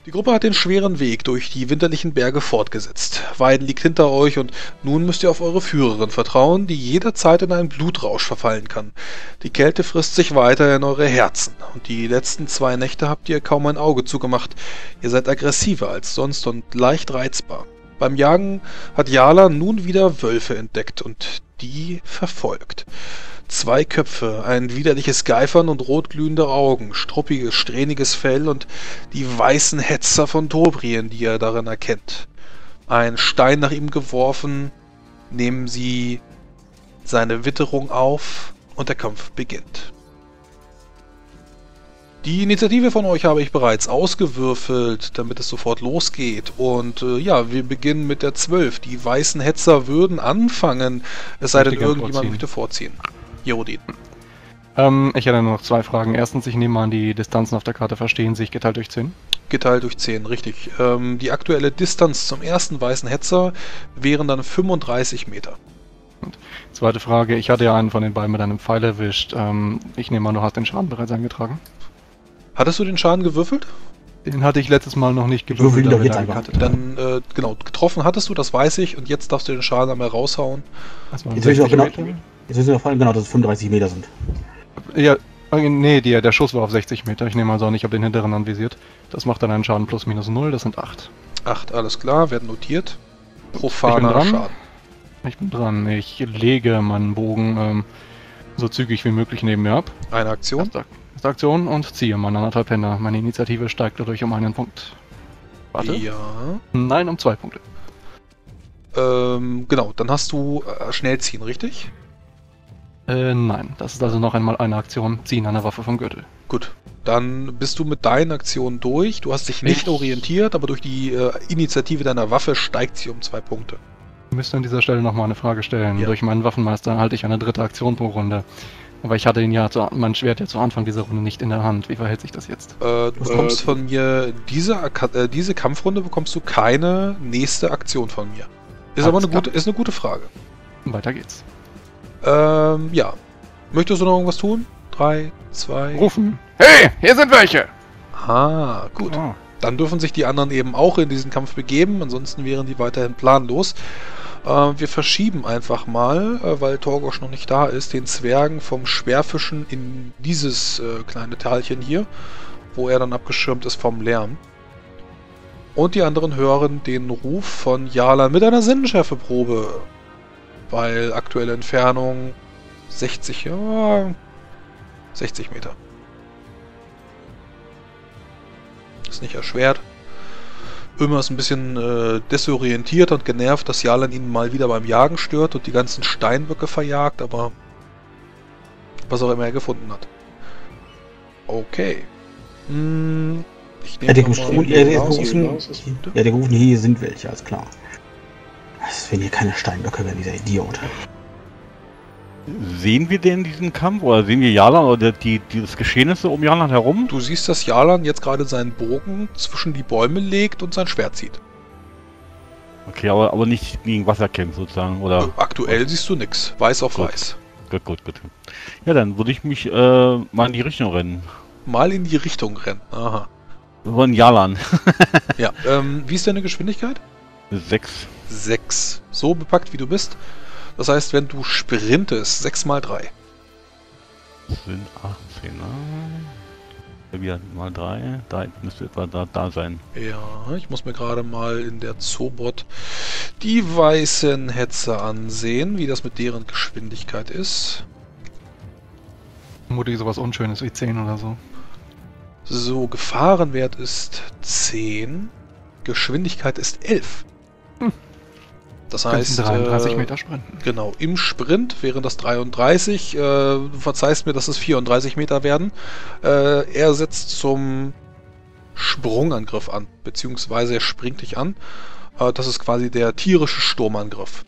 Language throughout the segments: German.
Die Gruppe hat den schweren Weg durch die winterlichen Berge fortgesetzt. Weiden liegt hinter euch und nun müsst ihr auf eure Führerin vertrauen, die jederzeit in einen Blutrausch verfallen kann. Die Kälte frisst sich weiter in eure Herzen und die letzten 2 Nächte habt ihr kaum ein Auge zugemacht. Ihr seid aggressiver als sonst und leicht reizbar. Beim Jagen hat Jala nun wieder Wölfe entdeckt und die verfolgt. 2 Köpfe, ein widerliches Geifern und rotglühende Augen, struppiges, strähniges Fell und die weißen Hetzer von Tobrien, die er darin erkennt. Ein Stein nach ihm geworfen, nehmen sie seine Witterung auf und der Kampf beginnt. Die Initiative von euch habe ich bereits ausgewürfelt, damit es sofort losgeht. Und ja, wir beginnen mit der 12. Die weißen Hetzer würden anfangen, es sei denn, irgendjemand möchte vorziehen. Jerodin. Ich hätte nur noch 2 Fragen. Erstens, ich nehme an, die Distanzen auf der Karte verstehen sich geteilt durch 10. Geteilt durch 10, richtig. Die aktuelle Distanz zum ersten weißen Hetzer wären dann 35 Meter. Und zweite Frage, ich hatte ja einen von den beiden mit einem Pfeil erwischt. Ich nehme an, du hast den Schaden bereits eingetragen. Hattest du den Schaden gewürfelt? Den hatte ich letztes Mal noch nicht gewürfelt. Doch jetzt dann, genau, getroffen hattest du, das weiß ich, und jetzt darfst du den Schaden einmal raushauen. Jetzt will ich auch genau, dass es 35 Meter sind. Ja, nee, der Schuss war auf 60 Meter. Ich nehme also an, ich habe den hinteren anvisiert. Das macht dann einen Schaden plus minus 0, das sind 8. 8, alles klar, werden notiert. Profaner Schaden. Ich bin dran. Ich lege meinen Bogen so zügig wie möglich neben mir ab. Eine Aktion. Erste Aktion und ziehe meine 1,5 Hände. Meine Initiative steigt dadurch um 1 Punkt. Warte. Ja. Nein, um 2 Punkte. Genau, dann hast du Schnellziehen, richtig? Nein. Das ist also noch einmal eine Aktion. Ziehen einer Waffe vom Gürtel. Gut. Dann bist du mit deinen Aktionen durch. Du hast dich nicht orientiert, aber durch die Initiative deiner Waffe steigt sie um 2 Punkte. Ich müsste an dieser Stelle nochmal eine Frage stellen. Ja. Durch meinen Waffenmeister halte ich eine 3. Aktion pro Runde. Aber ich hatte mein Schwert ja zu Anfang dieser Runde nicht in der Hand. Wie verhält sich das jetzt? Du bekommst von mir diese Kampfrunde bekommst du keine nächste Aktion von mir. Ist aber eine gute Frage. Weiter geht's. Ja. Möchtest du noch irgendwas tun? 3, 2... Rufen! Hey, hier sind welche! Ah, gut. Oh. Dann dürfen sich die anderen eben auch in diesen Kampf begeben, ansonsten wären die weiterhin planlos. Wir verschieben einfach mal, weil Torgosch noch nicht da ist, den Zwergen vom Schwerfischen in dieses kleine Talchen hier, wo er dann abgeschirmt ist vom Lärm. Und die anderen hören den Ruf von Jala mit einer Sinnenschärfeprobe. Weil aktuelle Entfernung 60 Meter. Ist nicht erschwert. Ömer ist ein bisschen desorientiert und genervt, dass Jalan ihn mal wieder beim Jagen stört und die ganzen Steinböcke verjagt, aber was auch immer er gefunden hat. Okay. Ich nehme der gerufen, hier sind welche, alles klar. Das werden hier keine Steinböcke, werden dieser Idiot. Sehen wir denn diesen Kampf oder sehen wir Jalan oder dieses Geschehnisse um Jalan herum? Du siehst, dass Jalan jetzt gerade seinen Bogen zwischen die Bäume legt und sein Schwert zieht. Okay, aber nicht gegen Wasser kämpft sozusagen, oder? Aktuell siehst du nix. Weiß auf weiß. Gut. Ja, dann würde ich mich mal in die Richtung rennen. Mal in die Richtung rennen, aha. Von Jalan. Ja, wie ist deine Geschwindigkeit? 6. 6. So bepackt wie du bist. Das heißt, wenn du sprintest, 6 mal 3. Das sind 18, ne? Wieder mal 3. Da müsste etwa da sein. Ja, ich muss mir gerade mal in der Zoobot die weißen Hetzer ansehen, wie das mit deren Geschwindigkeit ist. Vermutlich sowas Unschönes wie 10 oder so. So, Gefahrenwert ist 10. Geschwindigkeit ist 11. Das heißt, 33 Meter sprinten. Genau, im Sprint wären das 33. Du verzeihst mir, dass es 34 Meter werden. Er setzt zum Sprungangriff an, beziehungsweise er springt dich an. Das ist quasi der tierische Sturmangriff.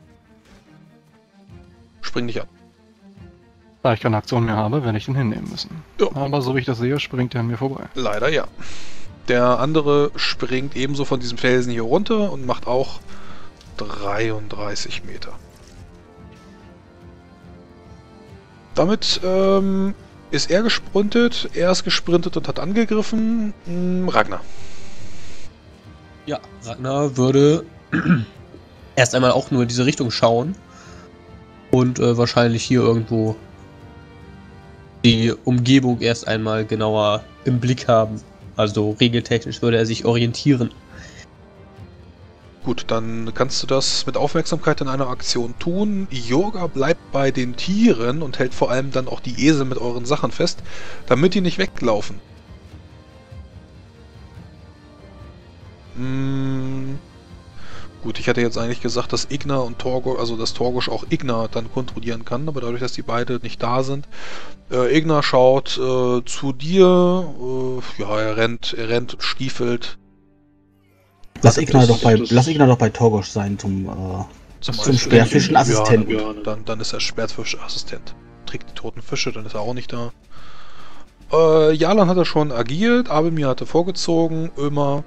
Spring dich an. Da ich keine Aktion mehr habe, werde ich ihn hinnehmen müssen. Ja. Aber so wie ich das sehe, springt er an mir vorbei. Leider ja. Der andere springt ebenso von diesem Felsen hier runter und macht auch 33 Meter. Damit ist er gesprintet und hat angegriffen. Ragnar. Ja, Ragnar würde erst einmal auch nur in diese Richtung schauen und wahrscheinlich hier irgendwo die Umgebung erst einmal genauer im Blick haben. Also regeltechnisch würde er sich orientieren. Gut, dann kannst du das mit Aufmerksamkeit in einer Aktion tun. Yoga bleibt bei den Tieren und hält vor allem dann auch die Esel mit euren Sachen fest, damit die nicht weglaufen. Gut, ich hätte jetzt eigentlich gesagt, dass Igna und Torgosh, also dass Torgosh auch Igna dann kontrollieren kann, aber dadurch, dass die beide nicht da sind, Igna schaut zu dir, ja, er rennt und stiefelt. Lass Igna doch bei Torgosh sein zum Speerfischen-Assistenten. Ja, dann ist er Speerfisch-Assistent. Trägt die toten Fische, dann ist er auch nicht da. Jalan hat er schon agiert, Abelmir hatte vorgezogen, Ömer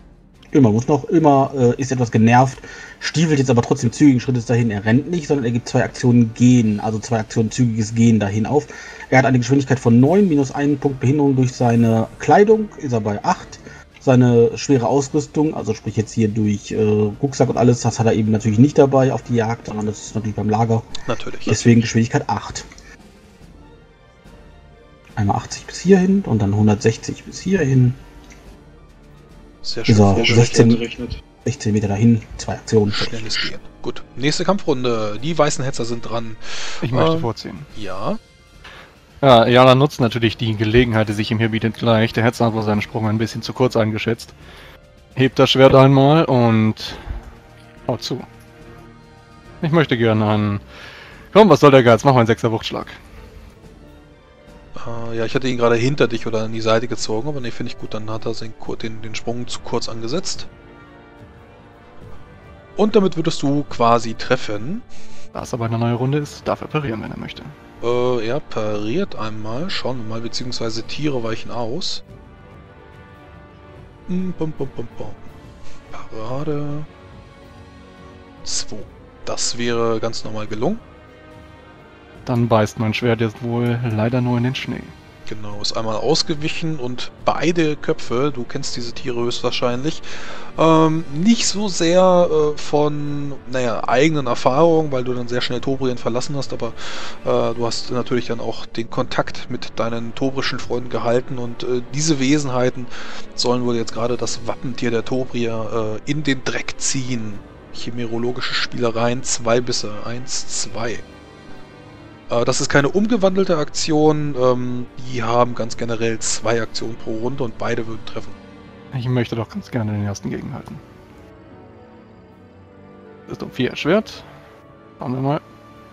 ist etwas genervt, stiefelt jetzt aber trotzdem zügigen Schrittes dahin. Er rennt nicht, sondern er gibt 2 Aktionen Gehen, also 2 Aktionen zügiges Gehen dahin auf. Er hat eine Geschwindigkeit von 9, minus 1 Punkt Behinderung durch seine Kleidung, ist er bei 8. Seine schwere Ausrüstung, also sprich jetzt hier durch Rucksack und alles, das hat er eben natürlich nicht dabei auf die Jagd, sondern das ist natürlich beim Lager. Natürlich. Deswegen Geschwindigkeit 8. Einmal 80 bis hierhin und dann 160 bis hierhin. Sehr schön. 16 Meter dahin, 2 Aktionen. Schnelles Gehen. Gut. Nächste Kampfrunde. Die weißen Hetzer sind dran. Ich möchte vorziehen. Ja. Ja, Jala nutzt natürlich die Gelegenheit, die sich ihm hier bietet, gleich. Der Hetzer hat wohl seinen Sprung ein bisschen zu kurz eingeschätzt. Hebt das Schwert einmal und haut zu. Ich möchte gerne einen... Komm, was soll der Geiz? Mach mal einen 6er Wuchtschlag. Ja, ich hatte ihn gerade hinter dich oder an die Seite gezogen, aber ne, finde ich gut, dann hat er den Sprung zu kurz angesetzt. Und damit würdest du quasi treffen. Da es aber eine neue Runde ist, darf er parieren, wenn er möchte. Er pariert einmal, schauen wir mal, beziehungsweise Tiere weichen aus. Parade. 2. Das wäre ganz normal gelungen. Dann beißt mein Schwert jetzt wohl leider nur in den Schnee. Genau, ist einmal ausgewichen und beide Köpfe, du kennst diese Tiere höchstwahrscheinlich, nicht so sehr von, eigenen Erfahrungen, weil du dann sehr schnell Tobrien verlassen hast, aber du hast natürlich dann auch den Kontakt mit deinen tobrischen Freunden gehalten und diese Wesenheiten sollen wohl jetzt gerade das Wappentier der Tobrier in den Dreck ziehen. Chimerologische Spielereien, 2 Bisse, 1, 2. Das ist keine umgewandelte Aktion, die haben ganz generell 2 Aktionen pro Runde und beide würden treffen. Ich möchte doch ganz gerne den ersten gegenhalten. Das ist um 4 Schwert. Schauen wir mal.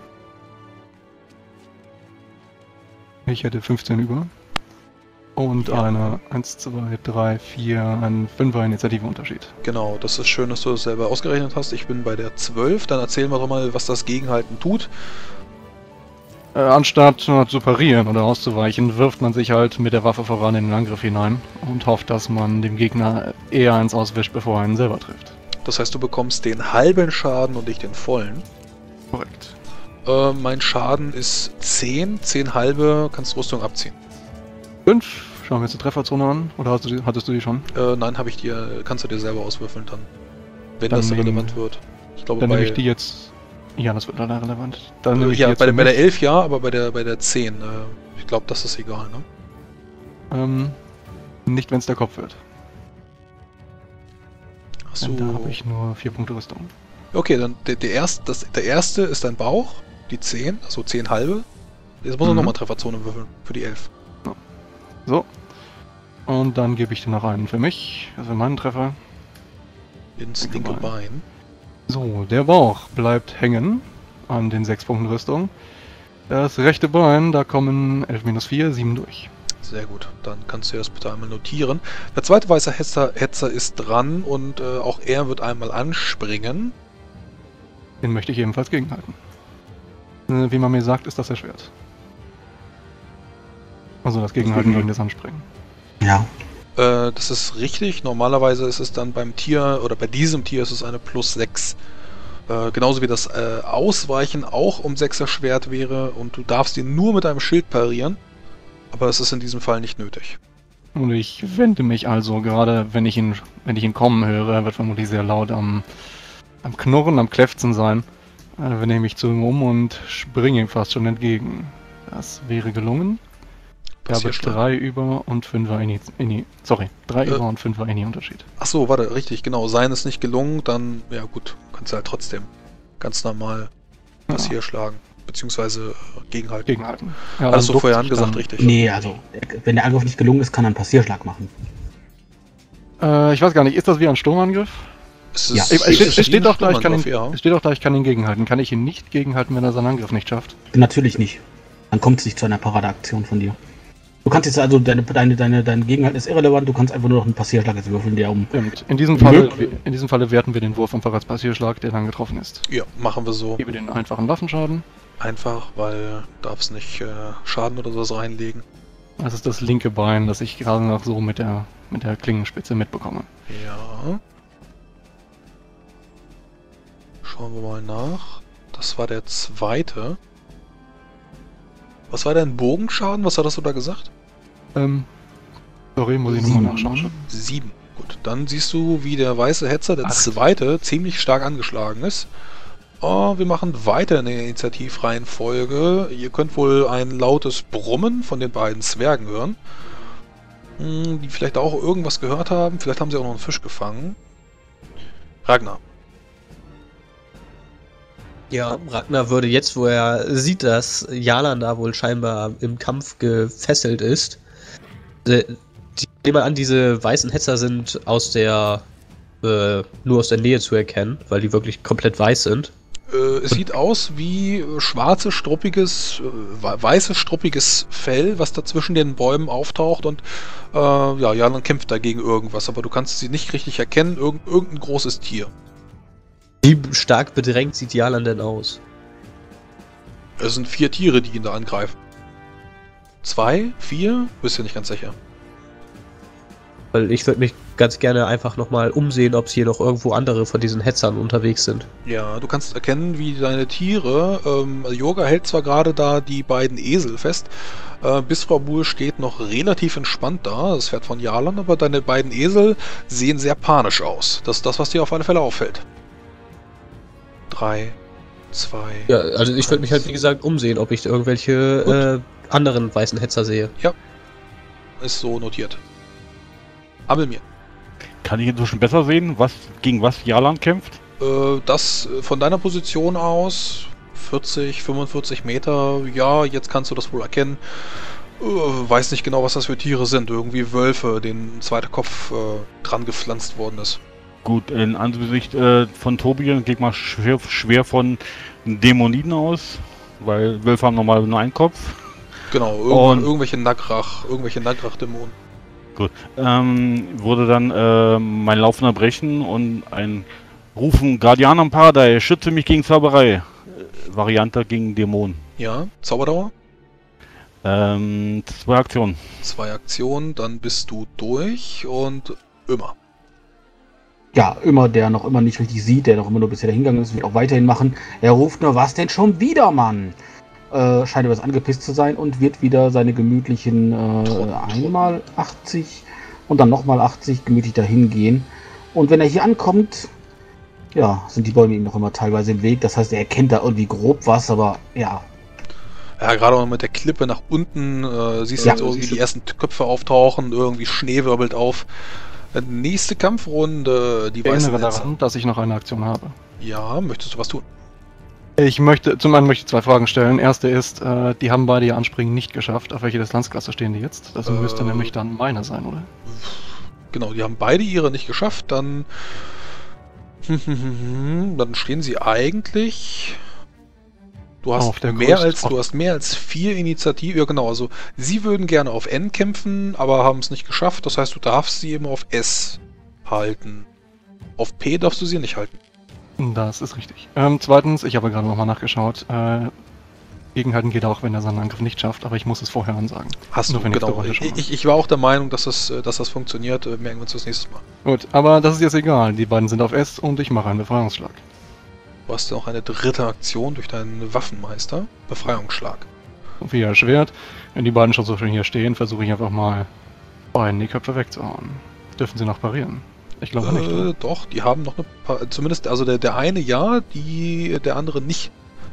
Ich hätte 15 über. Und eine 1, 2, 3, 4, ein 5er Initiative-Unterschied. Genau, das ist schön, dass du das selber ausgerechnet hast. Ich bin bei der 12. Dann erzählen wir doch mal, was das Gegenhalten tut. Anstatt zu parieren oder auszuweichen, wirft man sich halt mit der Waffe voran in den Angriff hinein und hofft, dass man dem Gegner eher eins auswischt, bevor er einen selber trifft. Das heißt, du bekommst den halben Schaden und nicht den vollen. Korrekt. Mein Schaden ist 10, 10 halbe, kannst Rüstung abziehen. 5. Schauen wir jetzt die Trefferzone an, oder hattest du die schon? Nein, kannst du dir selber auswürfeln dann, wenn dann das relevant wird. Ich glaube, dann nehme ich die jetzt... Ja, das wird leider relevant. Dann nehme ich ja, jetzt bei der 11 ja, aber bei der 10, ich glaube, das ist egal, ne? Nicht, wenn es der Kopf wird. Achso. Da habe ich nur 4 Punkte Rüstung. Okay, dann der erste ist dein Bauch, die 10, also 10 halbe. Jetzt muss er nochmal Trefferzone würfeln, für die 11. So. Und dann gebe ich dir noch einen für mich, also meinen Treffer. Ins linke Bein. So, der Bauch bleibt hängen an den 6 Punkten Rüstung. Das rechte Bein, da kommen 11 minus 4, 7 durch. Sehr gut, dann kannst du das bitte einmal notieren. Der zweite weiße Hetzer ist dran und auch er wird einmal anspringen. Den möchte ich ebenfalls gegenhalten. Wie man mir sagt, ist das erschwert. Also das Gegenhalten gegen das Anspringen. Ja. Das ist richtig. Normalerweise ist es dann beim Tier, oder bei diesem Tier ist es eine plus 6. Genauso wie das Ausweichen auch um 6er Schwert wäre und du darfst ihn nur mit einem Schild parieren. Aber es ist in diesem Fall nicht nötig. Und ich wende mich also, gerade wenn ich ihn kommen höre, er wird vermutlich sehr laut am Knurren, am Kläfzen sein, wende ich mich zu ihm um und springe ihm fast schon entgegen. Das wäre gelungen. Ich habe 3 über und 5er über und 5er Ini-Unterschied. Achso, warte, richtig, genau. Sein ist nicht gelungen, dann, ja gut, kannst du halt trotzdem ganz normal Passier schlagen. Beziehungsweise gegenhalten. Ja, hast du vorher angesagt, richtig? Nee, also, wenn der Angriff nicht gelungen ist, kann er einen Passierschlag machen. Ich weiß gar nicht, ist das wie ein Sturmangriff? Es steht doch da, ich kann ihn gegenhalten. Kann ich ihn nicht gegenhalten, wenn er seinen Angriff nicht schafft? Natürlich nicht. Dann kommt es nicht zu einer Paradeaktion von dir. Du kannst jetzt also, dein Gegenhalt ist irrelevant, du kannst einfach nur noch einen Passierschlag jetzt würfeln, der Stimmt. In diesem Falle werten wir den Wurf einfach als Passierschlag, der dann getroffen ist. Ja, machen wir so. Ich gebe den einfachen Waffenschaden. Einfach, weil darfst nicht Schaden oder sowas reinlegen. Das ist das linke Bein, das ich gerade noch so mit der Klingenspitze mitbekomme. Ja. Schauen wir mal nach. Das war der zweite. Was war dein Bogenschaden? Was hattest du da gesagt? Sorry, muss ich nochmal nachschauen. 7. Gut, dann siehst du, wie der weiße Hetzer, der zweite, ziemlich stark angeschlagen ist. Oh, wir machen weiter in der Initiativreihenfolge. Ihr könnt wohl ein lautes Brummen von den beiden Zwergen hören. Die vielleicht auch irgendwas gehört haben. Vielleicht haben sie auch noch einen Fisch gefangen. Ragnar. Ja, Ragnar würde jetzt, wo er sieht, dass Jalan da wohl scheinbar im Kampf gefesselt ist. Ich nehme an, diese weißen Hetzer sind nur aus der Nähe zu erkennen, weil die wirklich komplett weiß sind. Es sieht aus wie weißes, struppiges Fell, was da zwischen den Bäumen auftaucht und Jalan kämpft dagegen irgendwas, aber du kannst sie nicht richtig erkennen, irgendein großes Tier. Wie stark bedrängt sieht Jalan denn aus? Es sind 4 Tiere, die ihn da angreifen. 2? 4? Bist du nicht ganz sicher. Weil ich würde mich ganz gerne einfach nochmal umsehen, ob es hier noch irgendwo andere von diesen Hetzern unterwegs sind. Ja, du kannst erkennen, wie deine Tiere, Yoga hält zwar gerade da die beiden Esel fest, Bisrabul steht noch relativ entspannt da, das Pferd von Jalan, aber deine beiden Esel sehen sehr panisch aus. Das ist das, was dir auf alle Fälle auffällt. 3, 2... Ja, also ich würde mich halt wie gesagt umsehen, ob ich irgendwelche anderen weißen Hetzer sehe. Ja, ist so notiert. Abelmir. Kann ich inzwischen besser sehen, gegen was Jalan kämpft? Das von deiner Position aus, 40, 45 Meter, ja, jetzt kannst du das wohl erkennen. Weiß nicht genau, was das für Tiere sind. Irgendwie Wölfe, denen ein zweiter Kopf dran gepflanzt worden ist. Gut, in Ansicht von Tobi geht mal schwer von Dämoniden aus, weil Wölfe haben normalerweise nur einen Kopf. Genau, irgendwelche Nagrach-Dämonen. Gut, wurde dann mein Lauf unterbrechen und ein Rufen Guardian am Paradise, schütze mich gegen Zauberei. Variante gegen Dämonen. Ja, Zauberdauer? 2 Aktionen. 2 Aktionen, dann bist du durch und immer. Ja, der noch immer nicht richtig sieht, der noch immer nur bisher hingegangen ist, wird auch weiterhin machen. Er ruft nur, was denn schon wieder, Mann? Scheint etwas angepisst zu sein und wird wieder seine gemütlichen einmal 80 und dann nochmal 80 gemütlich dahin gehen. Und wenn er hier ankommt, ja, sind die Bäume ihm noch immer teilweise im Weg. Das heißt, er erkennt da irgendwie grob was, aber ja. Ja, gerade auch mit der Klippe nach unten siehst du jetzt irgendwie die ersten Köpfe auftauchen, irgendwie Schnee wirbelt auf. Nächste Kampfrunde, die weißen Hetzer. Ich erinnere daran, dass ich noch eine Aktion habe. Ja, möchtest du was tun? Zum einen möchte ich 2 Fragen stellen. Erste ist, die haben beide ihr Anspringen nicht geschafft. Auf welche Distanzklasse stehen die jetzt? Das müsste nämlich dann meine sein, oder? Genau, die haben beide ihre nicht geschafft. Dann stehen sie eigentlich... Du hast mehr als 4 Initiativen. Ja genau, also sie würden gerne auf N kämpfen, aber haben es nicht geschafft. Das heißt, du darfst sie eben auf S halten. Auf P darfst du sie nicht halten. Das ist richtig. Zweitens, ich habe gerade nochmal nachgeschaut. Gegenhalten geht auch, wenn er seinen Angriff nicht schafft, aber ich muss es vorher ansagen. Hast du, genau. Ich war auch der Meinung, dass das funktioniert. Merken wir uns das nächste Mal. Gut, aber das ist jetzt egal. Die beiden sind auf S und ich mache einen Befreiungsschlag. Du hast noch eine dritte Aktion durch deinen Waffenmeister. Befreiungsschlag. Via Schwert. Wenn die beiden schon so schön hier stehen, versuche ich einfach mal beiden die Köpfe wegzuhauen. Dürfen sie noch parieren? Ich glaube nicht. Oder? Doch, die haben noch eine paar, zumindest, also der eine ja, der andere nicht.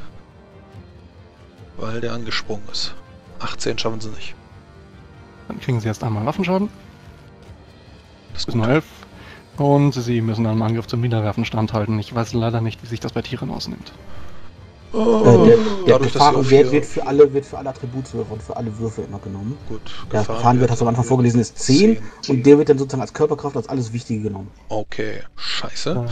Weil der angesprungen ist. 18 schaffen sie nicht. Dann kriegen sie erst einmal Waffenschaden. Das Bis nur 11. Und sie müssen einem Angriff zum Wiederwerfen standhalten. Ich weiß leider nicht, wie sich das bei Tieren ausnimmt. Der Gefahrenwert wird für alle Attributswürfe und für alle Würfe immer genommen. Gut. Der Gefahrenwert, hast du am Anfang vorgelesen, ist 10 und der wird dann sozusagen als Körperkraft als alles Wichtige genommen. Okay, scheiße.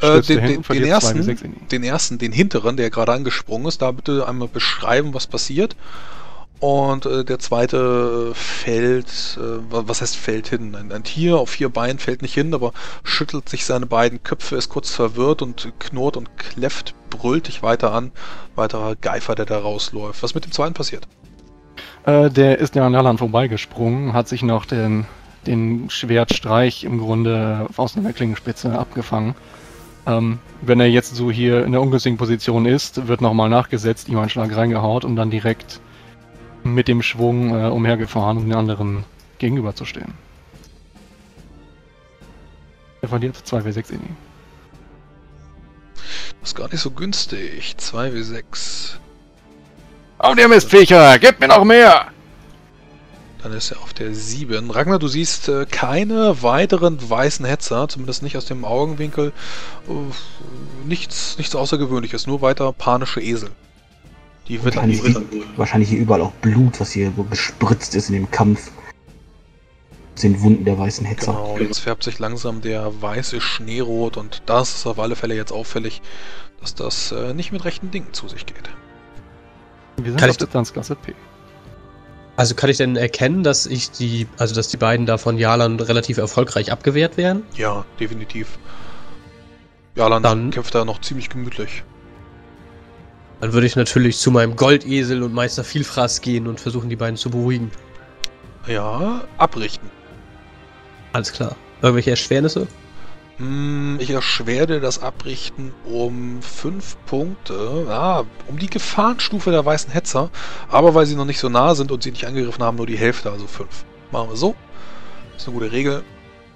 Den ersten, den hinteren, der gerade angesprungen ist, da bitte einmal beschreiben, was passiert. Und der zweite fällt, was heißt fällt hin? Ein Tier auf 4 Beinen fällt nicht hin, aber schüttelt sich seine beiden Köpfe, ist kurz verwirrt und knurrt und kläfft, brüllt dich weiter an. Weiterer Geifer, der da rausläuft. Was mit dem zweiten passiert? Der ist ja an Jalan vorbeigesprungen, hat sich noch den Schwertstreich im Grunde aus einer Klingenspitze abgefangen. Wenn er jetzt so hier in der ungünstigen Position ist, wird nochmal nachgesetzt, ihm einen Schlag reingehaut und dann direkt mit dem Schwung umhergefahren, um den anderen gegenüberzustehen. Er verliert 2W6 Inni. Das ist gar nicht so günstig. 2W6. Auf ihr Mistviecher! Gebt mir noch mehr! Dann ist er auf der 7. Ragnar, du siehst keine weiteren weißen Hetzer, zumindest nicht aus dem Augenwinkel. Nichts Außergewöhnliches, nur weiter panische Esel. Die wird wahrscheinlich hier überall auch Blut, was hier so gespritzt ist in dem Kampf. Das sind Wunden der weißen Hetzer. Genau, jetzt färbt sich langsam der weiße Schnee rot und das ist auf alle Fälle jetzt auffällig, dass das nicht mit rechten Dingen zu sich geht. Wir sind auf Distanzklasse P. Also kann ich denn erkennen, dass die beiden da von Jalan relativ erfolgreich abgewehrt werden? Ja, definitiv. Jalan kämpft da noch ziemlich gemütlich. Dann würde ich natürlich zu meinem Goldesel und Meister Vielfraß gehen und versuchen, die beiden zu beruhigen. Ja, abrichten. Alles klar. Irgendwelche Erschwernisse? Ich erschwere das Abrichten um 5 Punkte. Um die Gefahrenstufe der weißen Hetzer. Aber weil sie noch nicht so nah sind und sie nicht angegriffen haben, nur die Hälfte, also 5. Machen wir so. Das ist eine gute Regel.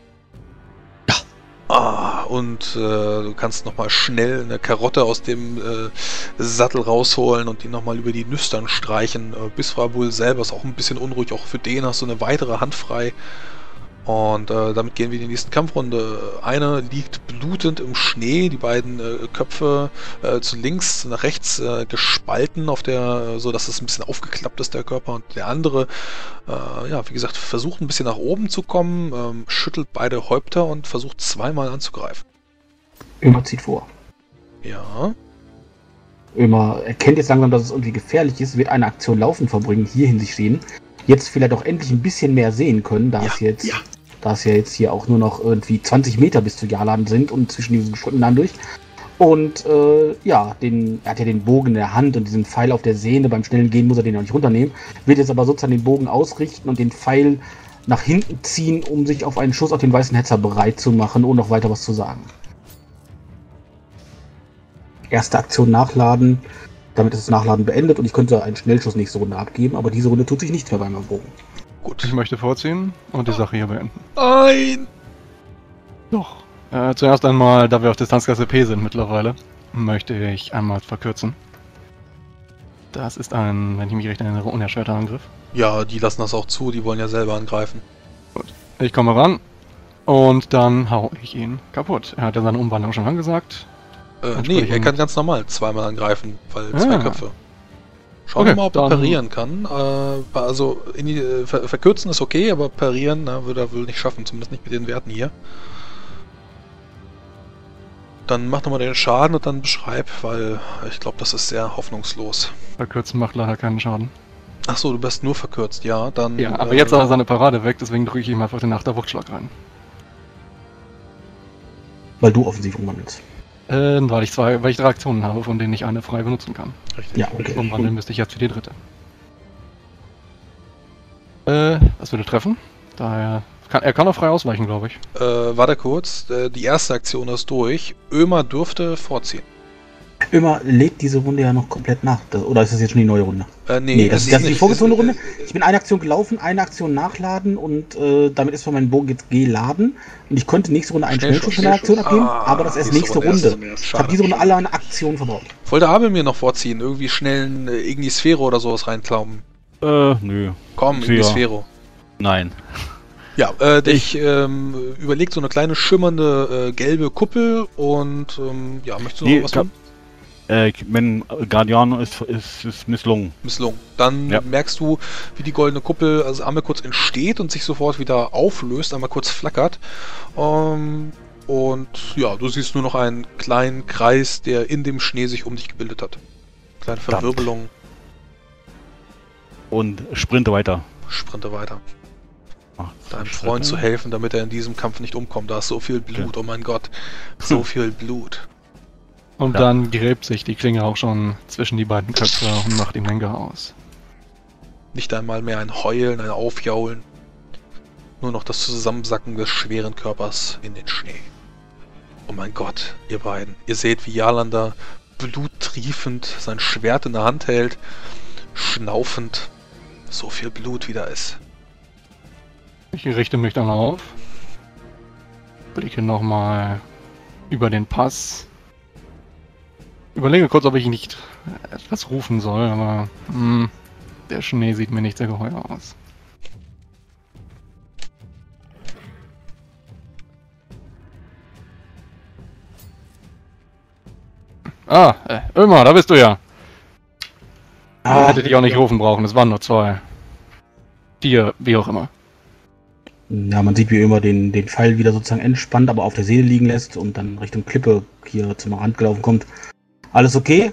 Ja. Und du kannst nochmal schnell eine Karotte aus dem Sattel rausholen und die nochmal über die Nüstern streichen. Bisfrabul selber ist auch ein bisschen unruhig. Auch für den hast du eine weitere Hand frei. Und damit gehen wir in die nächste Kampfrunde. Einer liegt blutend im Schnee, die beiden Köpfe zu links, nach rechts gespalten, so dass es ein bisschen aufgeklappt ist, der Körper. Und der andere, wie gesagt, versucht ein bisschen nach oben zu kommen, schüttelt beide Häupter und versucht zweimal anzugreifen. Ömer zieht vor. Ja. Ömer erkennt jetzt langsam, dass es irgendwie gefährlich ist, wird eine Aktion Laufen verbringen, hier hin sich stehen. Jetzt vielleicht auch endlich ein bisschen mehr sehen können, da es ja jetzt hier auch nur noch irgendwie 20 Meter bis zu Jalan sind und zwischen diesen Schritten dann durch. Und er hat ja den Bogen in der Hand und diesen Pfeil auf der Sehne. Beim schnellen Gehen muss er den noch nicht runternehmen. Wird jetzt aber sozusagen den Bogen ausrichten und den Pfeil nach hinten ziehen, um sich auf einen Schuss auf den weißen Hetzer bereit zu machen, ohne noch weiter was zu sagen. Erste Aktion nachladen. Damit ist das Nachladen beendet und ich könnte einen Schnellschuss nächste Runde abgeben, aber diese Runde tut sich nichts mehr bei meinem Bogen. Gut. Ich möchte vorziehen und die Sache hier beenden. Nein! Doch. Zuerst einmal, da wir auf Distanzklasse P sind mittlerweile, möchte ich einmal verkürzen. Das ist ein, wenn ich mich recht erinnere, unerschwerter Angriff. Ja, die lassen das auch zu, die wollen ja selber angreifen. Gut. Ich komme ran und dann hau ich ihn kaputt. Er hat ja seine Umwandlung schon angesagt. Nee, er kann ganz normal zweimal angreifen, weil 2 Köpfe. Schauen wir mal, ob er parieren kann. Also verkürzen ist okay, aber parieren würde er wohl nicht schaffen, zumindest nicht mit den Werten hier. Dann mach nochmal den Schaden und dann beschreib, weil ich glaube, das ist sehr hoffnungslos. Verkürzen macht leider keinen Schaden. Achso, du bist nur verkürzt, ja, dann... Ja, aber jetzt hat er seine Parade weg, deswegen drücke ich ihm einfach den Achterwuchtschlag rein. Weil du offensiv umwandelst. Weil ich 3 Aktionen habe, von denen ich eine frei benutzen kann. Richtig. Ja, okay. Umwandeln müsste ich jetzt für die dritte. Das würde treffen. Daher er kann auch frei ausweichen, glaube ich. Warte kurz. Die erste Aktion ist durch. Ömer dürfte vorziehen. Immer lädt diese Runde ja noch komplett nach. Oder ist das jetzt schon die neue Runde? Nee, das ist die vorgezogene Runde. Ich bin eine Aktion gelaufen, eine Aktion nachladen und damit ist von meinem Bogen jetzt geladen. Und ich konnte nächste Runde einen Schnellschuss von der Aktion abgeben, aber das ist nächste Runde. Ich habe diese Runde alle eine Aktion verbraucht. Wollte Abel mir noch vorziehen, irgendwie schnell in Ignisphäre oder sowas reinklauben. Nö. Komm, Ignisphäre. Nein. Ja, ich überlegt so eine kleine schimmernde gelbe Kuppel und ja, möchtest du noch was tun? Wenn Guardiano ist misslungen. Misslungen. Dann merkst du, wie die goldene Kuppel also einmal kurz entsteht und sich sofort wieder auflöst, einmal kurz flackert. Und ja, du siehst nur noch einen kleinen Kreis, der in dem Schnee sich um dich gebildet hat. Kleine Verwirbelung. Und sprinte weiter. Sprinte weiter. Deinem Freund zu helfen, damit er in diesem Kampf nicht umkommt. Da ist so viel Blut, oh mein Gott. So viel Blut. Und dann gräbt sich die Klinge auch schon zwischen die beiden Köpfe und macht ihm Lenker aus. Nicht einmal mehr ein Heulen, ein Aufjaulen. Nur noch das Zusammensacken des schweren Körpers in den Schnee. Oh mein Gott, ihr beiden. Ihr seht, wie Yalander bluttriefend sein Schwert in der Hand hält, schnaufend. So viel Blut wie da ist. Ich richte mich dann auf. Blicke nochmal über den Pass. Überlege kurz, ob ich nicht etwas rufen soll, aber der Schnee sieht mir nicht sehr geheuer aus. Ömer, da bist du ja. Hättet ihr auch nicht rufen brauchen, es waren nur 2. 4, wie auch immer. Ja, man sieht, wie immer den Pfeil wieder sozusagen entspannt, aber auf der Seele liegen lässt und dann Richtung Klippe hier zum Rand gelaufen kommt. Alles okay?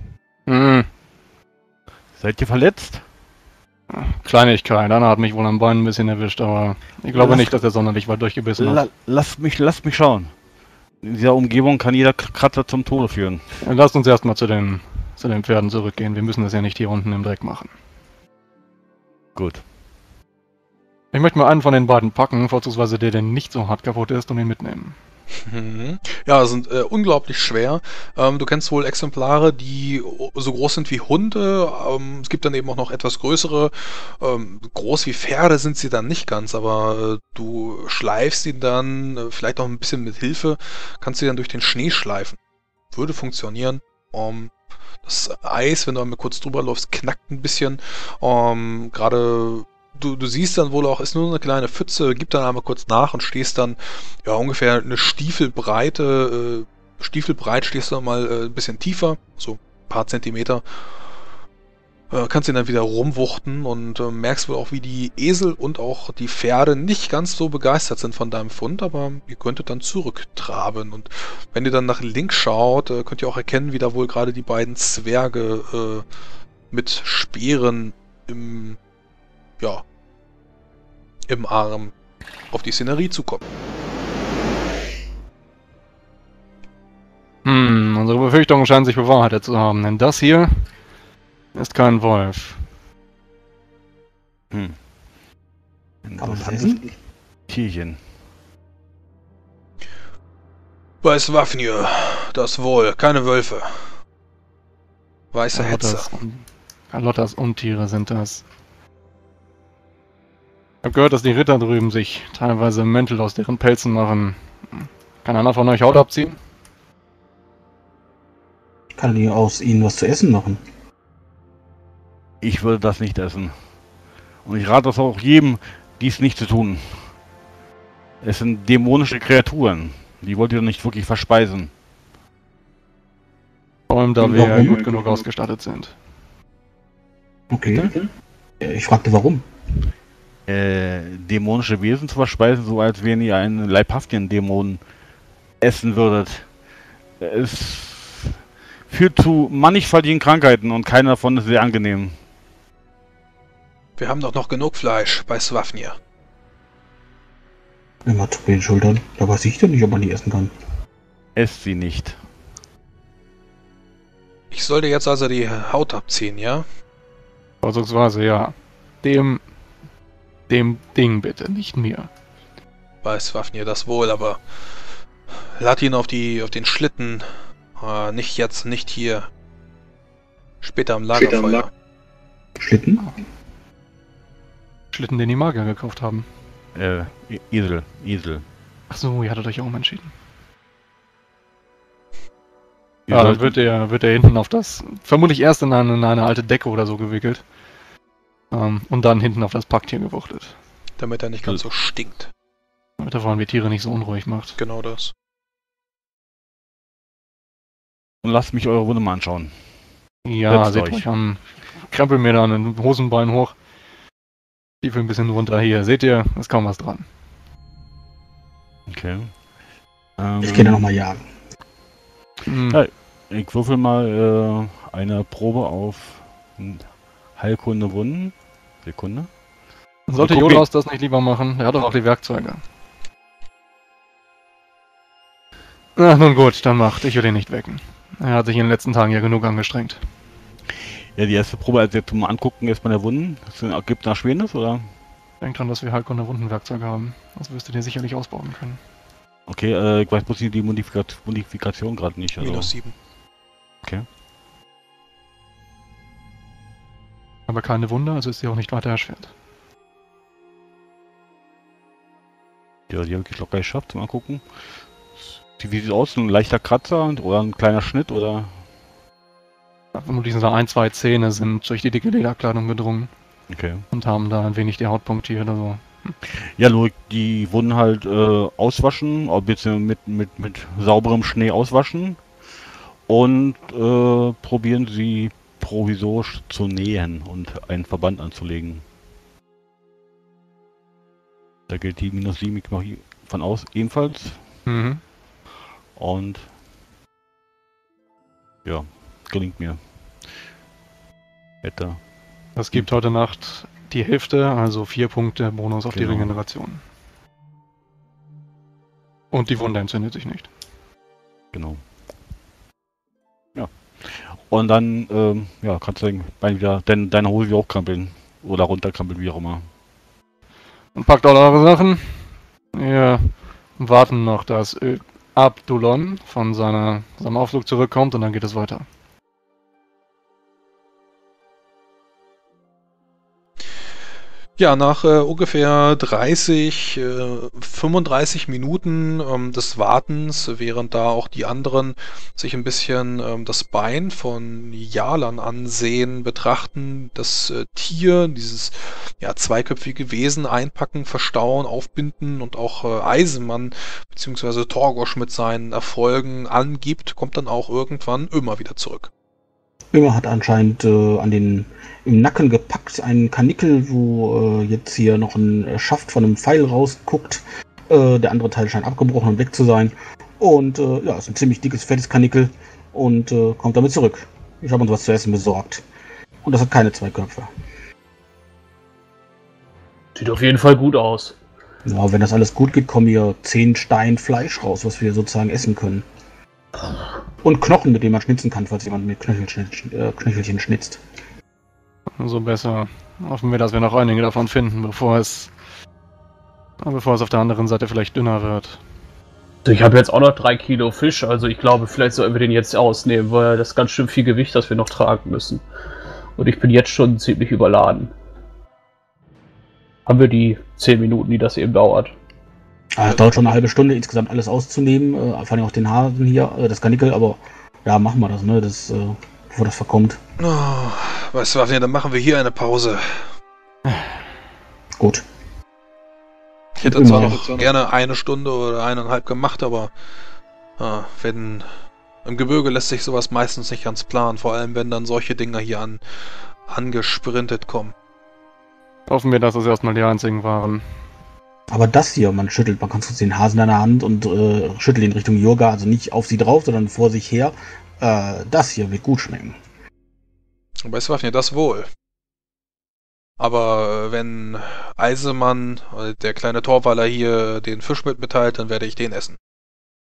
Seid ihr verletzt? Kleinigkeit, Anna hat mich wohl am Bein ein bisschen erwischt, aber ich glaube nicht, dass er sonderlich weit durchgebissen hat. Lass mich schauen. In dieser Umgebung kann jeder Kratzer zum Tode führen. Lasst uns erstmal zu den Pferden zurückgehen. Wir müssen das ja nicht hier unten im Dreck machen. Gut. Ich möchte mal einen von den beiden packen, vorzugsweise der nicht so hart kaputt ist, und ihn mitnehmen. Ja, sind unglaublich schwer. Du kennst wohl Exemplare, die so groß sind wie Hunde. Es gibt dann eben auch noch etwas größere. Groß wie Pferde sind sie dann nicht ganz, aber du schleifst ihn dann, vielleicht auch ein bisschen mit Hilfe, kannst du dann durch den Schnee schleifen. Würde funktionieren. Das Eis, wenn du einmal kurz drüber läufst, knackt ein bisschen. Gerade Du siehst dann wohl auch, ist nur eine kleine Pfütze, gib dann einmal kurz nach und stehst dann, ja, ungefähr eine Stiefelbreit stehst du mal ein bisschen tiefer, so ein paar Zentimeter. Kannst ihn dann wieder rumwuchten und merkst wohl auch, wie die Esel und auch die Pferde nicht ganz so begeistert sind von deinem Fund, aber ihr könntet dann zurücktraben. Und wenn ihr dann nach links schaut, könnt ihr auch erkennen, wie da wohl gerade die beiden Zwerge mit Speeren im Arm auf die Szenerie zukommen. Unsere Befürchtungen scheinen sich bewahrheitet zu haben, denn das hier ist kein Wolf. Kann man das essen? Tierchen. Bei Swafnir, das wohl, keine Wölfe. Weiße Hetzer. Carlottas Untiere sind das. Ich habe gehört, dass die Ritter drüben sich teilweise Mäntel aus deren Pelzen machen. Kann einer von euch Haut abziehen? Ich kann aus ihnen was zu essen machen. Ich würde das nicht essen. Und ich rate das auch jedem, dies nicht zu tun. Es sind dämonische Kreaturen. Die wollt ihr nicht wirklich verspeisen. Vor allem, da wir gut genug ausgestattet sind. Okay. Ich fragte, warum? Dämonische Wesen zu verspeisen, so als wenn ihr einen leibhaftigen Dämon essen würdet. Es führt zu mannigfaltigen Krankheiten und keiner davon ist sehr angenehm. Wir haben doch noch genug Fleisch bei Swafnir. Immer zu den Schultern. Da weiß ich doch nicht, ob man die essen kann. Esst sie nicht. Ich sollte jetzt also die Haut abziehen, ja? Vorzugsweise, ja. Dem Ding bitte, nicht mir. Bei Swafnir das wohl, aber lad ihn auf den Schlitten Nicht jetzt, nicht hier. Später am Lagerfeuer. Schlitten? Schlitten, den die Magier gekauft haben. Esel. Ach so, ihr hattet euch ja umentschieden. Wir Ja, dann sollten- wird er hinten auf das, vermutlich erst in eine alte Decke oder so gewickelt. Und dann hinten auf das Packtier gewuchtet. Damit er nicht ganz so stinkt. Damit er vor allem die Tiere nicht so unruhig macht. Genau das. Und lasst mich eure Wunde mal anschauen. Ja, Setzt seht euch. euch an. Krempel mir da ein Hosenbein hoch. Stiefel ein bisschen runter hier. Seht ihr, ist kaum was dran. Okay. Ich gehe da nochmal jagen. Hm. Ich würfel mal eine Probe auf Heilkunde Wunden. Sekunde. Sollte guck, Jolas das nicht lieber machen? Er hat doch auch die Werkzeuge. Na, nun gut, dann macht. Ich will ihn nicht wecken. Er hat sich in den letzten Tagen ja genug angestrengt. Ja, die erste Probe, als jetzt zum Angucken ist bei der Wunden. Gibt nach Schweres, oder? Denkt dran, dass wir Heilkunde Wundenwerkzeuge haben. Das wirst du dir sicherlich ausbauen können. Okay, ich weiß bloß die Modifikation gerade nicht. Also. -7. Aber keine Wunde, also ist sie auch nicht weiter erschwert. Ja, die habe ich locker geschafft zum Angucken. Wie sieht es aus? Ein leichter Kratzer oder ein kleiner Schnitt oder? Vermutlich sind da 1, 2 Zähne sind durch die dicke Lederkleidung gedrungen Okay. und haben da ein wenig die Haut punktiert oder so. Ja, nur die Wunden halt auswaschen, beziehungsweise mit sauberem Schnee auswaschen und probieren sie provisorisch zu nähen und einen Verband anzulegen. Da gilt die -7, ich mache von aus ebenfalls. Mhm. Und ja, gelingt mir. Hätte. Das gibt heute Nacht die Hälfte, also 4 Punkte Bonus auf die Genau. Regeneration. Und die Wunde entzündet sich nicht. Genau. Ja. Und dann, ja, kannst du dein Bein wieder, deine Hose wieder hochkrampeln. Oder runterkrampeln, wie auch immer. Und packt alle eure Sachen. Wir warten noch, dass Abdulon von seinem Ausflug zurückkommt und dann geht es weiter. Ja, nach ungefähr 35 Minuten des Wartens, während da auch die anderen sich ein bisschen das Bein von Jalan ansehen, betrachten, das Tier, dieses zweiköpfige Wesen einpacken, verstauen, aufbinden und auch Eisenmann bzw. Torgosch mit seinen Erfolgen angibt, kommt dann auch irgendwann immer wieder zurück. Ömer hat anscheinend im Nacken gepackt einen Karnickel, wo jetzt hier noch ein Schaft von einem Pfeil rausguckt. Der andere Teil scheint abgebrochen und weg zu sein. Und ja, ist ein ziemlich dickes, fettes Karnickel und kommt damit zurück. Ich habe uns was zu essen besorgt. Und das hat keine 2 Köpfe. Sieht auf jeden Fall gut aus. Ja, wenn das alles gut geht, kommen hier 10 Stein Fleisch raus, was wir sozusagen essen können. Und Knochen, mit denen man schnitzen kann, falls jemand mit Knöchelchen schnitzt. Umso besser. Hoffen wir, dass wir noch einige davon finden, bevor es auf der anderen Seite vielleicht dünner wird. Also ich habe jetzt auch noch 3 Kilo Fisch, also ich glaube, vielleicht sollten wir den jetzt ausnehmen, weil das ist ganz schön viel Gewicht, das wir noch tragen müssen. Und ich bin jetzt schon ziemlich überladen. Haben wir die 10 Minuten, die das eben dauert? Es dauert schon eine halbe Stunde, insgesamt alles auszunehmen. Vor allem auch den Hasen hier, das Karnickel, aber ja, machen wir das, ne? Bevor das verkommt. Oh, weißt du was, dann machen wir hier eine Pause. Gut. Ich hätte zwar noch gerne 1 Stunde oder 1,5 gemacht, aber wenn im Gebirge lässt sich sowas meistens nicht ganz planen, vor allem wenn dann solche Dinger hier angesprintet kommen. Hoffen wir, dass das erstmal die einzigen waren. Aber das hier, man kann kurz den Hasen in der Hand und schüttelt ihn Richtung Jurga, also nicht auf sie drauf, sondern vor sich her. Das hier wird gut schmecken. Weißt du was, das wohl. Aber wenn Eisemann, der kleine Torwaller hier, den Fisch mitteilt, dann werde ich den essen.